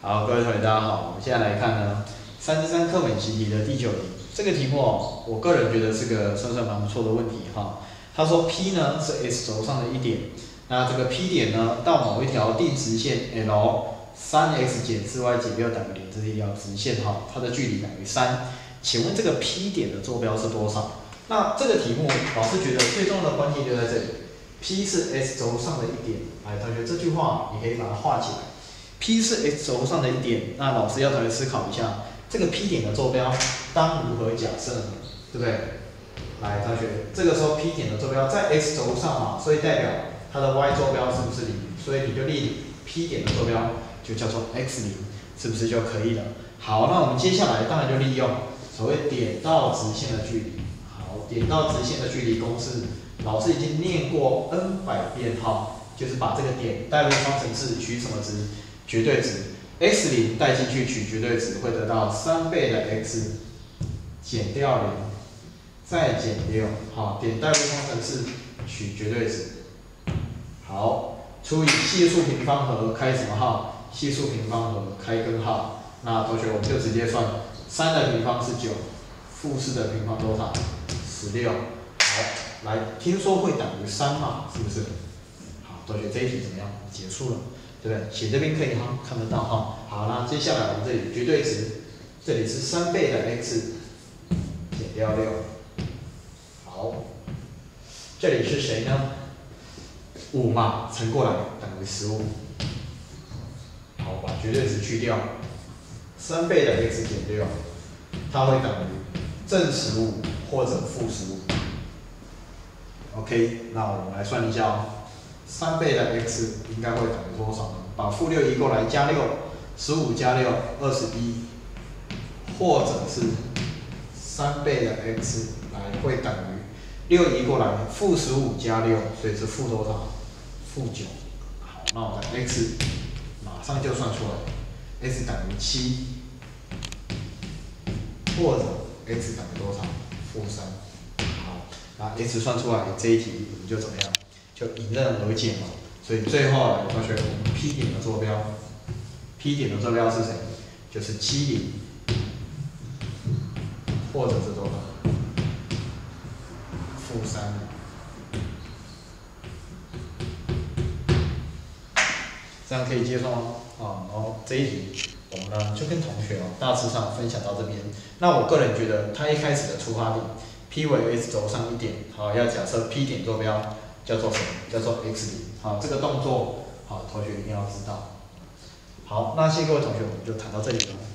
好，各位同学大家好，我们现在来看呢3之3课本习题的第9题。这个题目哦，我个人觉得是个算蛮不错的问题哈。他说 P 呢是 S 轴上的一点，那这个 P 点呢到某一条定直线 L，3x 减 4y 减6等于0，这是一条直线哈，它的距离等于3。请问这个 P 点的坐标是多少？那这个题目老师觉得最重要的关键就在这里 ，P 是 S 轴上的一点。来，同学这句话你可以把它画起来。P 是 x 轴上的一点，那老师要同学思考一下，这个 P 点的坐标当如何假设呢？对不对？来，同学，这个时候 P 点的坐标在 x 轴上嘛，所以代表它的 y 坐标是不是0？所以你就立 P 点的坐标就叫做 x0，是不是就可以了？好，那我们接下来当然就利用所谓点到直线的距离。好，点到直线的距离公式，老师已经念过 n 百遍哈，就是把这个点带入方程式取什么值？绝对值 x0 带进去取绝对值，会得到3倍的 x 减掉0，再减6。好，点带入方程式取绝对值。好，除以系数平方和开什么号？系数平方和开根号。那同学我们就直接算3的平方是9，负4的平方多少？16。好，来，听说会等于3嘛，是不是？好，同学这一题怎么样？结束了。对不对？写这边可以哈，看得到哈。好，那接下来我们这里绝对值，这里是3倍的 x 减掉6。好，这里是谁呢？5嘛，乘过来等于15。好，把绝对值去掉，3倍的 x 减6，它会等于正15或者负15。OK， 那我们来算一下哦。3倍的 x 应该会等于多少呢？把负6移过来，加6，15加6，21，或者是3倍的 x 来会等于6移过来，负15加6，所以是负多少？负9。好，那我们 x 马上就算出来 ，x 等于7，或者 x 等于多少？负3。好，那 x 算出来，这一题我们就怎么样？就迎刃而解嘛。所以最后来，同学，我们 P 点的坐标 ，P 点的坐标是谁？就是70，或者是多少？负3。这样可以接受吗？啊，然后这一题我们呢就跟同学大致上分享到这边。那我个人觉得，它一开始的出发点 ，P 为 S 轴上一点，好，要假设 P 点坐标叫做什么？叫做 x0。好，这个动作。好，同学一定要知道。好，那谢谢各位同学，我们就谈到这里了。